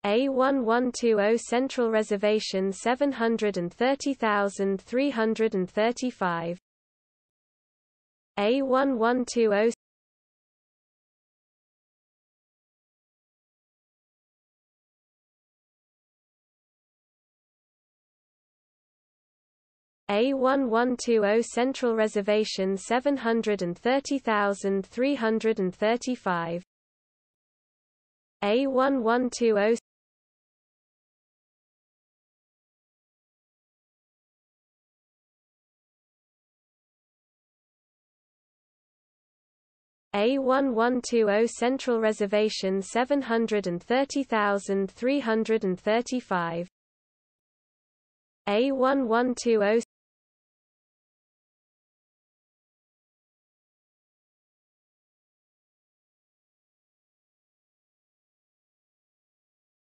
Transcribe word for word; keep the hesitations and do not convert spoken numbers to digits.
A eleven twenty Central Reservation seven hundred thirty thousand three hundred thirty-five. A eleven twenty A eleven twenty Central Reservation seven hundred thirty thousand three hundred thirty-five. A eleven twenty A eleven twenty Central Reservation seven hundred thirty thousand three hundred thirty-five. A eleven twenty